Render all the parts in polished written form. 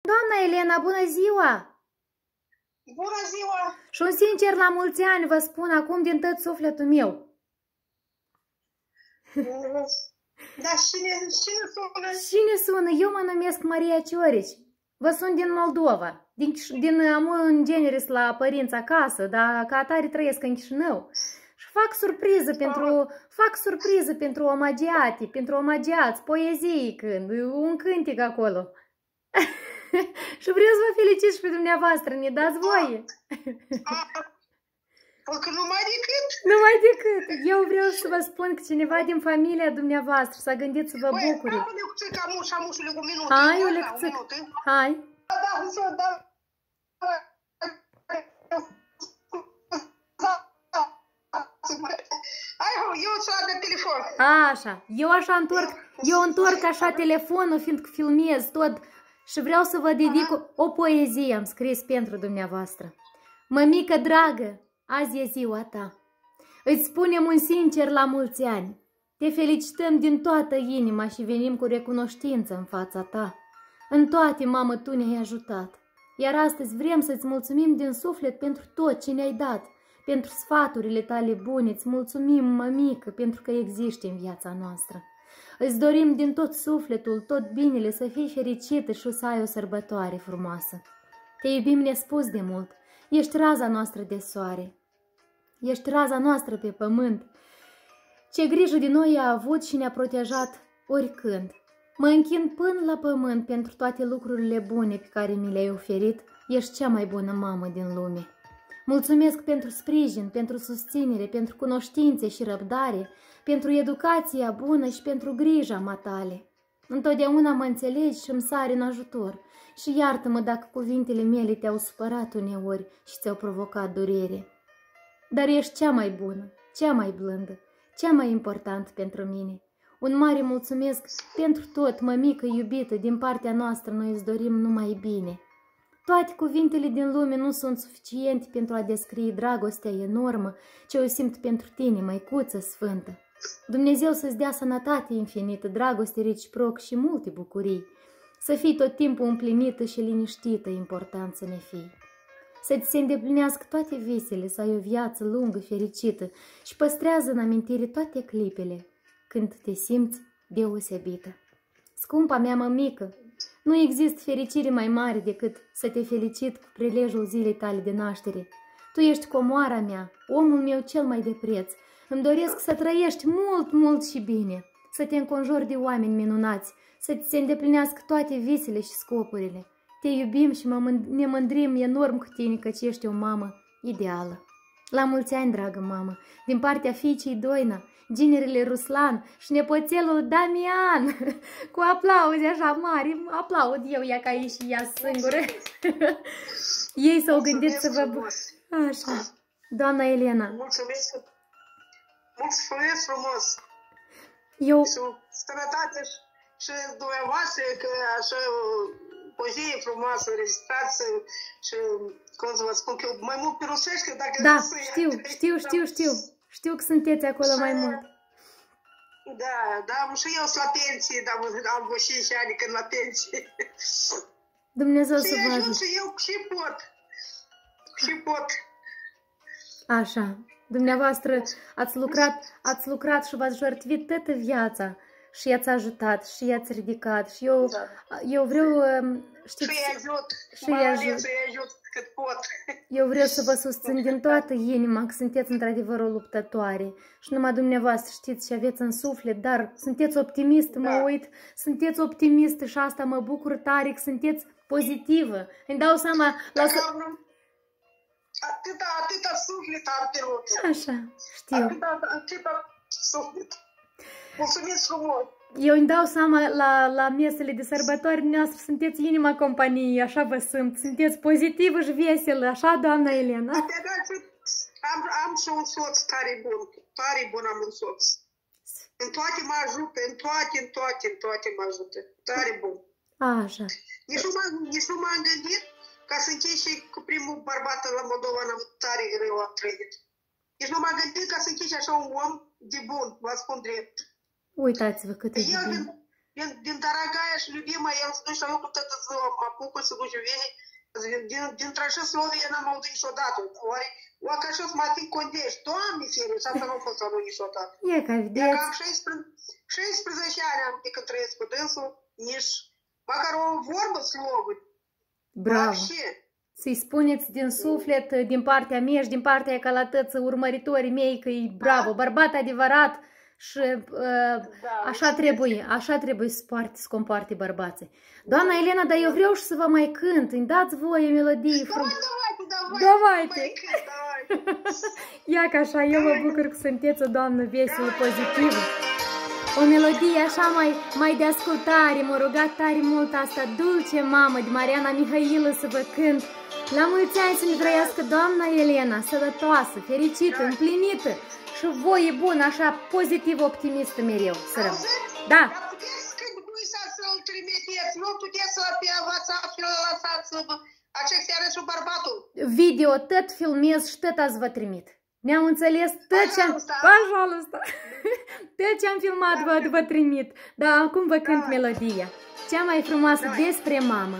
Doamna Elena, bună ziua! Bună ziua! Și un sincer la mulți ani vă spun acum din tot sufletul meu. Dar cine sună? Cine sună? Eu mă numesc Maria Ciorici. Vă sunt din Moldova. Am în genere la părinți acasă, dar ca atare trăiesc în Chișinău. Și fac surpriză pentru omagiati, pentru omagiați, poezii când, un cântec acolo. Și vreau să vă felicit și pe dumneavoastră, ne dați voie? Că numai decât. Numai decât. Eu vreau să vă spun că cineva din familia dumneavoastră s-a gândit să vă bucure. Hai, o lecțică. Hai. Eu ți-o de telefon. Așa, eu întorc așa telefonul, fiindcă filmez tot și vreau să vă dedic o poezie, am scris pentru dumneavoastră. Mămică dragă, azi e ziua ta. Îți spunem un sincer la mulți ani. Te felicităm din toată inima și venim cu recunoștință în fața ta. În toate, mamă, tu ne-ai ajutat. Iar astăzi vrem să-ți mulțumim din suflet pentru tot ce ne-ai dat, pentru sfaturile tale bune. Îți mulțumim, mămică, pentru că existi în viața noastră. Îți dorim din tot sufletul, tot binele, să fii fericită și să ai o sărbătoare frumoasă. Te iubim nespus de mult. Ești raza noastră de soare. Ești raza noastră pe pământ. Ce grijă de noi a avut și ne-a protejat oricând. Mă închin până la pământ pentru toate lucrurile bune pe care mi le-ai oferit. Ești cea mai bună mamă din lume. Mulțumesc pentru sprijin, pentru susținere, pentru cunoștințe și răbdare, pentru educația bună și pentru grija matale. Întotdeauna mă înțelegi și îmi sari în ajutor și iartă-mă dacă cuvintele mele te-au supărat uneori și ți-au provocat durere. Dar ești cea mai bună, cea mai blândă, cea mai importantă pentru mine. Un mare mulțumesc pentru tot, mămică iubită, din partea noastră noi îți dorim numai bine. Toate cuvintele din lume nu sunt suficiente pentru a descrie dragostea enormă ce o simt pentru tine, măicuță sfântă. Dumnezeu să-ți dea sănătate infinită, dragoste reciproc și multe bucurii. Să fii tot timpul împlinită și liniștită, important să ne fii. Să-ți se îndeplinească toate visele, să ai o viață lungă, fericită și păstrează în amintire toate clipele când te simți deosebită. Scumpa mea mămică, nu există fericire mai mare decât să te felicit cu prilejul zilei tale de naștere. Tu ești comoara mea, omul meu cel mai de preț. Îmi doresc să trăiești mult, mult și bine, să te înconjori de oameni minunați, să ți se îndeplinească toate visele și scopurile. Te iubim și ne mândrim enorm cu tine căci ești o mamă ideală. La mulți ani, dragă mamă, din partea fiicei Doina, ginerele Ruslan și nepoțelul Damian, cu aplauze așa mari, aplaud eu, ea ca ei și ea singură. Ei s-au gândit să vă... Așa, doamna Elena. Mulțumesc, mulțumesc frumos. Eu... Și sănătate și dumneavoastră, că așa poezie frumoasă, registrați și, cum să vă spun, că mai mult pe rusește, dacă... Da, știu. Știu că sunteți acolo mai mult. Da, și eu sunt la pensie, dar am vreo 5 ani când la pensie. Dumnezeu să vă ajute. Și eu și pot. Așa, dumneavoastră ați lucrat și v-ați jertfit toată viața și i-ați ajutat și i-ați ridicat și eu vreau, știți... Și îi ajut cât pot. Eu vreau să vă susțin din toată inima că sunteți într-adevăr o luptătoare și numai dumneavoastră știți și aveți în suflet, dar sunteți optimistă, mă uit, sunteți optimistă și asta mă bucur tare că sunteți pozitivă. Îmi dau seama... Atâta suflet am pe lume. Așa, știu. Atâta suflet. Mulțumesc frumos. Eu îmi dau seama la mesele de sărbători noastre, sunteți inima companiei, așa vă sunt. Sunteți pozitivă și veselă, așa, doamna Elena? Am și un soț tare bun am un soț. În toate mă ajută, în toate mă ajută. Tare bun. Așa. Nici nu m-am gândit ca să închei și cu primul bărbat la Moldova, tare greu am trăit. Nici nu m-am gândit ca să închei și așa un om de bun, vă spun drept. Uitați-vă cât e de bine. din Daragaia și Любимая, el se duce la lucru toată ziua, mă apucă, se duce, vine. Dintre așa Slovenia n-am auzit niciodată. Oare, oacă așa să mă ating condești. Doamne fere, și asta nu a fost anul niciodată. E ca vedeți. Cam 16 ani am de când trăiesc cu dânsul, nici măcar o vorbă slovă. Bravo. Să-i spuneți din suflet, din partea mea și din partea calatății urmăritorii mei că e bravo, bărbat adevărat și așa trebuie să comparte bărbații. Doamna Elena, dar eu vreau și să vă mai cânt, îmi dați voie melodii frumoase. Давайте. Ia că așa, eu mă bucur că sunteți o doamnă veselă, pozitivă. O melodie așa mai de ascultare, m-a rugat tare mult asta, Dulce Mamă, de Mariana Mihailă, să vă cânt. La mulți ani să-mi trăiască doamna Elena, sănătoasă, fericită, împlinită și voie bună, așa, pozitiv, optimistă mereu, să rămân. Da. Dar puteți când voi să-l trimiteți, nu puteți să pe WhatsApp și l lăsați acestea are și bărbatul. Video, tot filmez și tot azi vă trimit. Ne-am înțeles tot ce-am... Tot ce-am filmat vă trimit. Dar acum vă cânt melodia. Cea mai frumoasă despre mamă.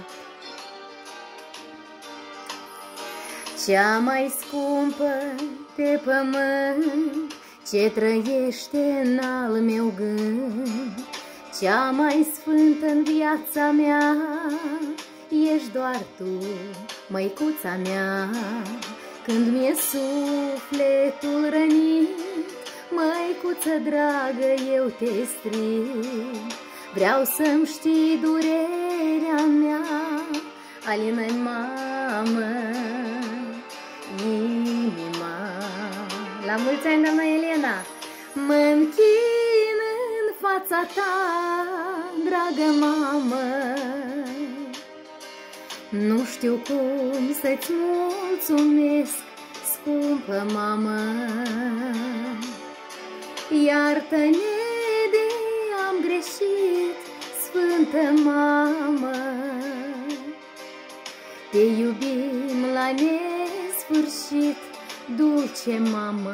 Cea mai scumpă pe pământ, ce trăiește în al meu gând, cea mai sfântă în viața mea, ești doar tu, măicuța mea. Când mi-e sufletul rănit, măicuță dragă, eu te strig. Vreau să-mi știi durerea mea, Alina-i mamă, inima. La mulți ani, doamna Elena! Mă închin în fața ta, dragă mamă, nu știu cum să-ți mulțumesc, scumpă mamă. Iartă-ne de am greșit, sfântă mamă. Te iubim la nesfârșit, dulce mamă.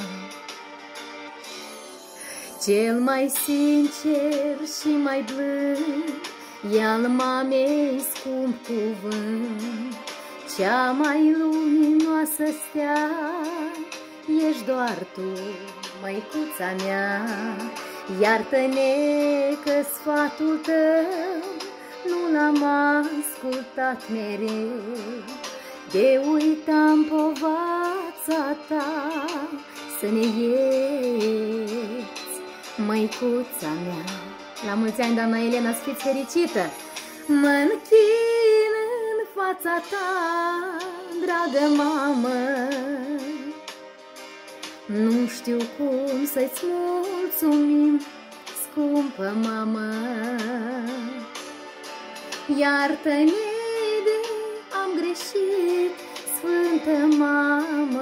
Cel mai sincer și mai blând e al mamei scump cuvânt. Cea mai luminoasă stea ești doar tu, măicuța mea. Iartă-ne că sfatul tău nu l-am ascultat mereu. De uitam povața ta să ne ieți, măicuța mea. La mulți ani, doamna Elena, să fiți fericită! Mă închin în fața ta, dragă mamă, nu știu cum să-ți mulțumim, scumpă mamă. Iartă-ne de am greșit, sfântă mamă.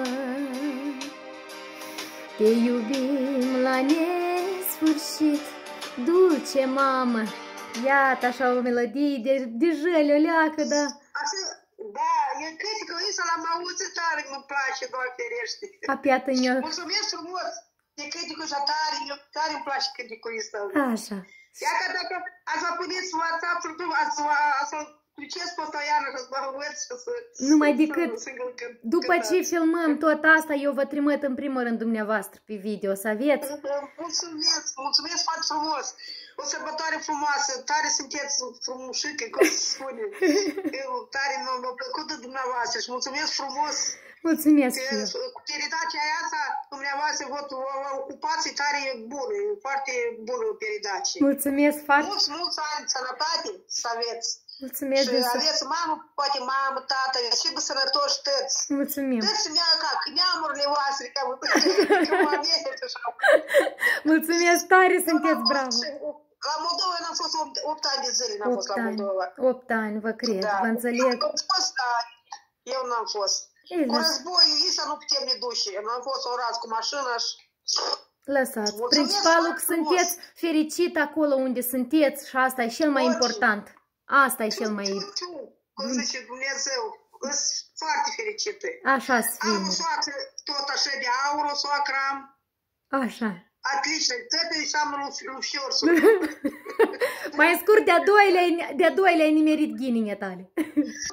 Te iubim la nesfârșit, dulce mamă. Iată așa o melodie de jăle, o leacă, da. Da, eu cred că ăsta l-am auzit tare, îmi place, doar ferește. Apiată-ne. Mulțumesc frumos de cântecul ăsta tare îmi place cântecul ăsta. Așa. Ia că dacă ați vă puneți WhatsApp-ul, să-l duceți postoiană și să vă învăț și să... Numai decât, după ce filmăm tot asta, eu vă trimit în primul rând dumneavoastră pe video, să aveți. Mulțumesc foarte frumos. O sărbătoare frumoasă, tare sunteți frumușică, cum se spune. Tare mi-a plăcut de dumneavoastră și mulțumesc frumos. Mulțumesc și eu. Cu periodacia asta, dumneavoastră, vă ocupați tare bună, foarte bună periodacie. Mulțumesc foarte. Mulți ani, sănătate să aveți. Mulțumesc. Și aveți mamă, poate mamă, tată, și cu sănătoși tăți. Mulțumim. Tăți neamurile voastre, ca mă aveți așa. Mulțumesc tare, sunteți bravo. La Moldova n-am fost 8 ani de zile, n-am fost la Moldova. 8 ani, vă cred, vă înțeleg. Eu n-am fost. Cu războiul ăsta nu putem ne duce. N-am fost orați cu mașina și... Lăsați. Principalul că sunteți fericit acolo unde sunteți și asta e cel mai important. Asta e cel mai... Cum zice Dumnezeu, sunt foarte fericită. Așa să fim. Am o soacră tot așa de aur, o soacră am. Așa. Отлично, trebuie să am rușor. Mai scurt, de-a doilea ai nimerit ghinile tale.